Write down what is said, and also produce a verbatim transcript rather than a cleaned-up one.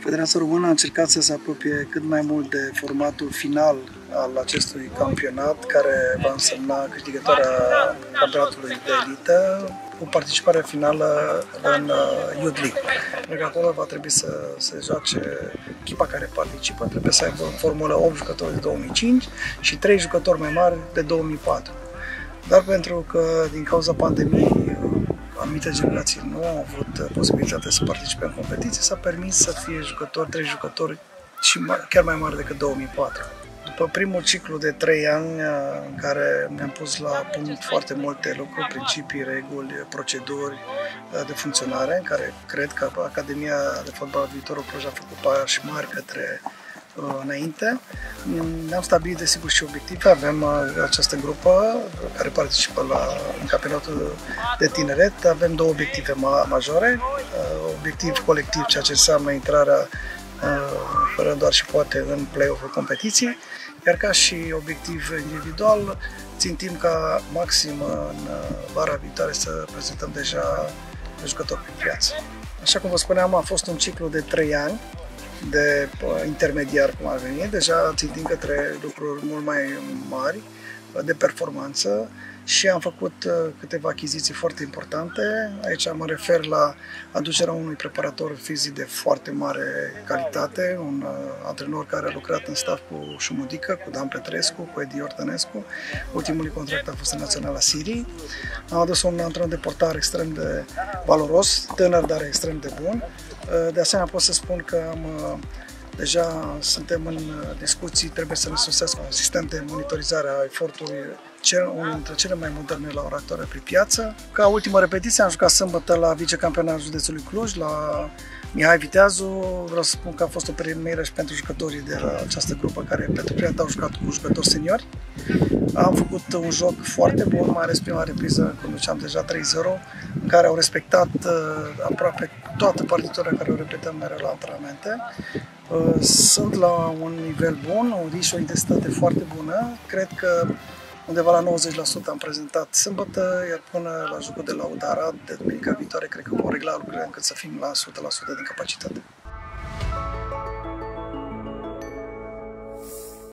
Federația Română a încercat să se apropie cât mai mult de formatul final al acestui campionat, care va însemna câștigătoarea campionatului de elită cu participarea finală în Youth League. Pentru că acolo va trebui să se joace echipa care participă, trebuie să aibă în formulă opt jucători de două mii cinci și trei jucători mai mari de două mii patru. Dar pentru că din cauza pandemiei anumite generații nu au avut posibilitatea să participe în competiție, s-a permis să fie jucători, trei jucători și chiar mai mari decât două mii patru. După primul ciclu de trei ani în care mi-am pus la punct foarte multe lucruri, principii, reguli, proceduri de funcționare, în care cred că Academia de Fotbal Viitorul Cluj a făcut pași mari către înainte. Ne-am stabilit desigur și obiective. Avem această grupă care participă la în campionatul de tineret. Avem două obiective majore. Obiectiv colectiv, ceea ce înseamnă intrarea fără doar și poate în play-off-ul competiției, iar ca și obiectiv individual țintim ca maxim în vara viitoare să prezentăm deja jucători pe piață. Așa cum vă spuneam, a fost un ciclu de trei ani de intermediar, cum ar veni, deja țintim către lucruri mult mai mari de performanță și am făcut câteva achiziții foarte importante. Aici mă refer la aducerea unui preparator fizic de foarte mare calitate, un antrenor care a lucrat în staff cu Șumudică, cu Dan Petrescu, cu Edi Iordănescu. Ultimul contract a fost în Naționala Siriei. Am adus un antrenor de portar extrem de valoros, tânăr, dar extrem de bun. De asemenea, pot să spun că am, deja suntem în discuții, trebuie să ne sosească un sistem de monitorizare a efortului, unul dintre cele mai moderne la ora actuală pe piață. Ca ultimă repetiție am jucat sâmbătă la vicecampionatul județului Cluj, la Mihai Viteazu. Vreau să spun că a fost o premieră și pentru jucătorii de la această grupă care pentru prima dată au jucat cu jucători seniori. Am făcut un joc foarte bun, mai ales prima repriză, conduceam deja trei zero, în care au respectat aproape toată partitura care o repetăm mereu la antrenamente. Sunt la un nivel bun, un risc și o intensitate foarte bună. Cred că undeva la nouăzeci la sută am prezentat sâmbătă, iar până la jocul de la Arad de duminica viitoare, cred că vom regla lucrurile încât să fim la o sută la sută din capacitate.